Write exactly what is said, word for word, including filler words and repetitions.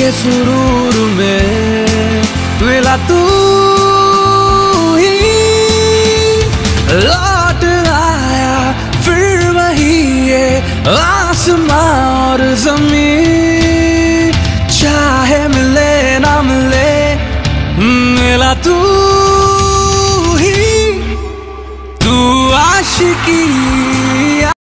सुरूर में मिला तू ही, लौट आया फिर वही ये आसमां और ज़मीन, चाहे मिले ना मिले मिला तू ही, तू आशिकी